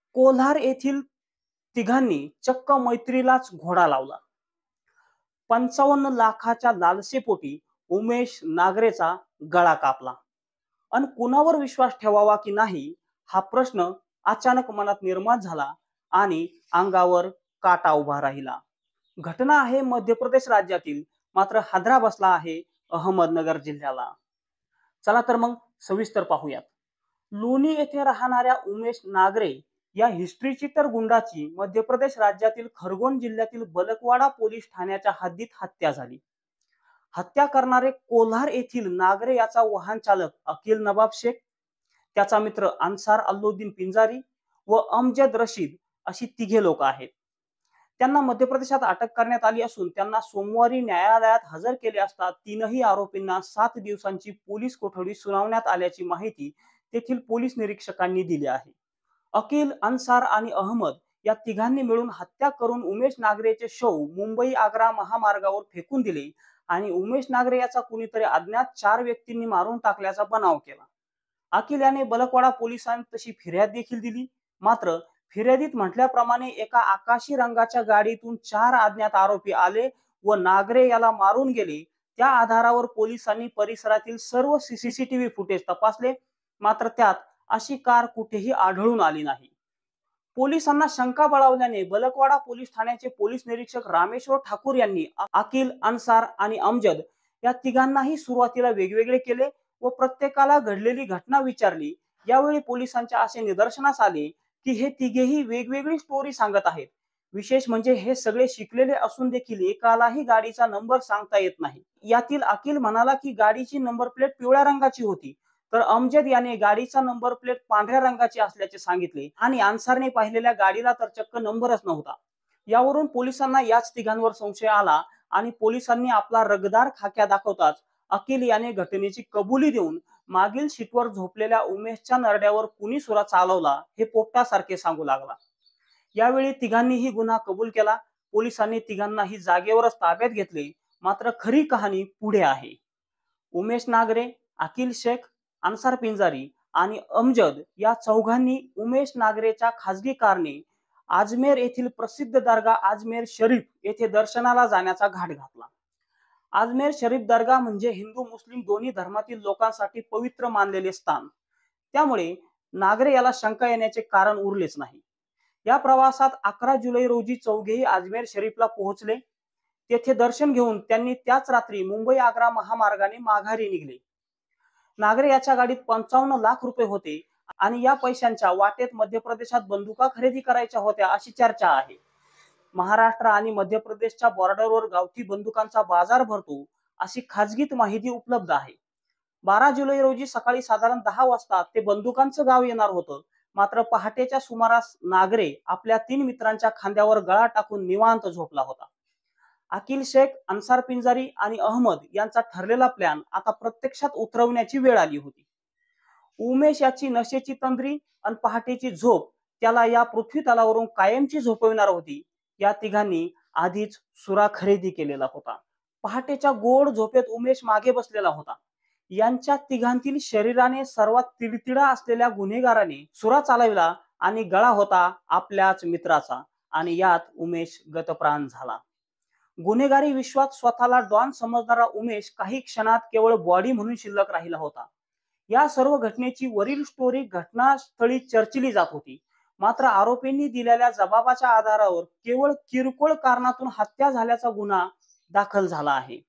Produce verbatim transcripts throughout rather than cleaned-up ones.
कोल्हार येथील तिघांनी चक्क मैत्रीलाच घोडा लावला. पंचावन्न लाखाच्या लालसेपोटी उमेश नागरेचा गळा कापला. अन कुणावर विश्वास ठेवावा की नाही हा प्रश्न अचानक मनात निर्माण झाला आणि अंगावर काटा उभा राहिला. घटना आहे मध्य प्रदेश राज्यातील, मात्र हादरा बसला आहे अहमदनगर जिल्ह्याला. चला तर मग सविस्तर पाहूयात. लोणी येथे राहणाऱ्या उमेश नागरे या हिस्ट्रीची तर गुंडाची मध्य प्रदेश राज्यातील खरगोन जिल्ह्यातील बलकवाडा पोलीस ठाण्याच्या हद्दीत हत्या झाली. हत्या करणारे कोल्हार येथील नागरे याचा वाहन चालक अकील नवाब शेख, त्याचा मित्र अन्सार अल्लुद्दीन पिंजारी व अमजद रशीद अशी तिघे लोक आहेत. त्यांना मध्य प्रदेशात अटक करण्यात आली असून त्यांना सोमवारी न्यायालयात हजर केले असता तीनही आरोपींना सात दिवसांची पोलीस कोठडी सुनावण्यात आल्याची माहिती तेथील पोलीस निरीक्षकांनी दिली आहे. अकील, अन्सार आणि अहमद या तिघांनी मिळून हत्या करून उमेश नागरेचे शव मुंबई आग्रा महामार्गावर फेकून दिले आणि उमेश नागरे याचा कुणीतरी अज्ञात चार व्यक्तींनी मारून टाकल्याचा बनाव केला. अकील याने बलकवाडा पोलिसांत तशी फिर्याद देखील दिली. मात्र फिर्यादीत म्हटल्याप्रमाणे एका आकाशी रंगाच्या गाडीतून चार अज्ञात आरोपी आले व नागरे याला मारून गेले. त्या आधारावर पोलिसांनी परिसरातील सर्व सीसीटीव्ही फुटेज तपासले, मात्र त्यात अशी कार कुठेही आढळून आली नाही. पोलिसांना शंका बळावल्याने बलकवाडा पोलीस ठाण्याचे पोलीस निरीक्षक रामेश्वर ठाकूर यांनी अकील, अन्सार आणि अमजद या तिघांनाही सुरुवातीला वेगवेगळे केले व प्रत्येकाला घडलेली घटना विचारली. यावेळी पोलिसांच्या असे निदर्शनास आले की हे तिघेही वेगवेगळी स्टोरी सांगत आहेत. विशेष म्हणजे हे सगळे शिकलेले असून देखील एकालाही गाडीचा नंबर सांगता येत नाही. यातील अकील म्हणाला की गाडीची नंबर प्लेट पिवळ्या रंगाची होती, तर अमजद याने गाडीचा नंबर प्लेट पांढऱ्या रंगाची असल्याचे सांगितले आणि अन्सारने पाहिलेल्या गाडीला तर चक्क नंबरच नव्हता. यावरून पोलिसांना याच तिघांवर संशय आला आणि पोलिसांनी आपला रगदार खाक्या दाखवताच अकील याने घटनेची कबुली देऊन मागील सीटवर झोपलेल्या उमेशच्या नरड्यावर कुणी सुरा चालवला हे पोपटासारखे सांगू लागला. यावेळी तिघांनीही गुन्हा कबूल केला. पोलिसांनी तिघांनाही जागेवरच ताब्यात घेतले. मात्र खरी कहाणी पुढे आहे. उमेश नागरे, अकील शेख, अन्सार पिंजारी आणि अमजद या चौघांनी उमेश नागरेच्या खासगी कारने अजमेर येथील प्रसिद्ध दर्गा अजमेर शरीफ येथे दर्शनाला जाण्याचा घाट घातला. अजमेर शरीफ दर्गा म्हणजे हिंदू मुस्लिम दोन्ही धर्मातील लोकांसाठी पवित्र मानलेले स्थान. त्यामुळे नागरे याला शंका येण्याचे कारण उरलेच नाही. या प्रवासात अकरा जुलै रोजी चौघेही अजमेर शरीफला पोहोचले. तेथे दर्शन घेऊन त्यांनी त्याच रात्री मुंबई आग्रा महामार्गाने माघारी निघले. नागरे याच्या गाडीत पंचावन्न लाख रुपये होते आणि या पैशांच्या वाटेत मध्य प्रदेशात बंदुका खरेदी करायच्या होत्या अशी चर्चा आहे. महाराष्ट्र आणि मध्य प्रदेशच्या बॉर्डरवर गावठी बंदुकांचा बाजार भरतो अशी खाजगीत माहिती उपलब्ध आहे. बारा जुलै रोजी सकाळी साधारण दहा वाजता ते बंदुकांचं गाव येणार होतं. मात्र पहाटेच्या सुमारास नागरे आपल्या तीन मित्रांच्या खांद्यावर गळा टाकून निवांत झोपला होता. अकील शेख, अन्सार पिंजारी आणि अहमद यांचा ठरलेला प्लॅन आता प्रत्यक्षात उतरवण्याची वेळ आली होती. उमेश याची नशेची तंद्री आणि पहाटेची झोप त्याला या पृथ्वी तलावरून कायमची झोपविणार होती. या तिघांनी आधीच सुरा खरेदी केलेला होता. पहाटेच्या गोड झोपेत उमेश मागे बसलेला होता. यांच्या तिघांतील शरीराने सर्वात तिडतिडा असलेल्या गुन्हेगाराने सुरा चालविला आणि गळा होता आपल्याच मित्राचा आणि यात उमेश गतप्राण झाला. गुन्हेगारी विश्वात स्वतःला डॉन समजणारा उमेश काही क्षणात केवळ बॉडी म्हणून शिल्लक राहिला होता. या सर्व घटनेची वरील स्टोरी घटनास्थळी चर्चिली जात होती. मात्र आरोपींनी दिलेल्या जबाबाच्या आधारावर केवळ किरकोळ कारणातून हत्या झाल्याचा गुन्हा दाखल झाला आहे.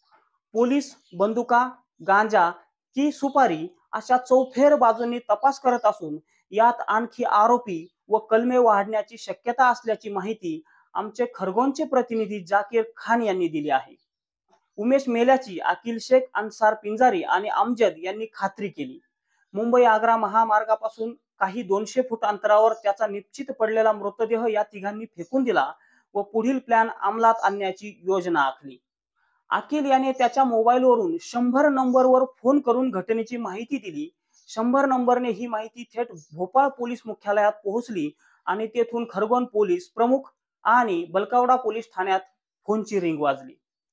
पोलीस बंदुका, गांजा की सुपारी अशा चौफेर बाजूंनी तपास करत असून यात आणखी आरोपी व कलमे वाढण्याची शक्यता असल्याची माहिती आमचे खरगोनचे प्रतिनिधी जाकीर खान यांनी दिली आहे. उमेश मेल्याची अकील शेख, अन्सार पिंजारी आणि अमजद यांनी खात्री केली. मुंबई आग्रा महामार्गापासून काही दोनशे फूट अंतरावर त्याचा निश्चित पडलेला मृतदेह या तिघांनी फेकून दिला व पुढील प्लॅन अंमलात आणण्याची योजना आखली. अकील याने त्याच्या मोबाईलवरून शंभर नंबरवर फोन करून घटनेची माहिती दिली. शंभर नंबरने ही माहिती थेट भोपाळ पोलीस मुख्यालयात पोहोचली आणि तेथून खरगोन पोलीस प्रमुख आणि बलकवडा पोलीस ठाण्यात फोनची रिंग वाजली.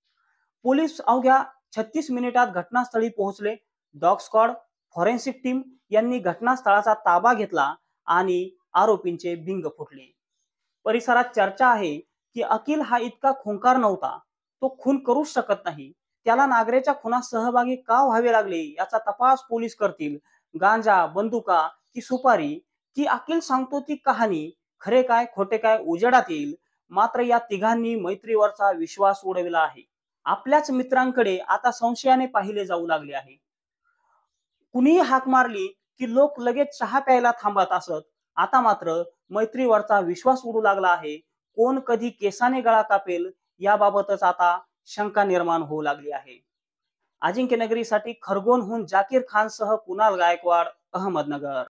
पोलीस अवघ्या छत्तीस मिनिटात घटनास्थळी पोहोचले. डॉग स्क्वॉड, फॉरेन्सिक टीम यांनी घटनास्थळाचा ताबा घेतला आणि आरोपींचे बिंग फुटले. परिसरात चर्चा आहे की अखिल हा इतका खुंकार नव्हता, तो खून करूच शकत नाही. त्याला नागरेच्या खुनात सहभागी का व्हावे लागले याचा तपास पोलीस करतील. गांजा, बंदुका की सुपारी की अखिल सांगतो ती कहाणी, खरे काय खोटे काय उजेडात येईल. मात्र या तिघांनी मैत्रीवरचा विश्वास उडविला आहे. आपल्याच मित्रांकडे आता संशयाने पाहिले जाऊ लागले आहे. कुणीही हाक मारली की लोक लगेच चहा प्यायला थांबत असत. आता मात्र मैत्रीवरचा विश्वास उडू लागला आहे. कोण कधी केसाने गळा कापेल याबाबतच आता शंका निर्माण होऊ लागली आहे. अजिंक्य नगरीसाठी खरगोनहून जाकीर खान सह कुणाल गायकवाड, अहमदनगर.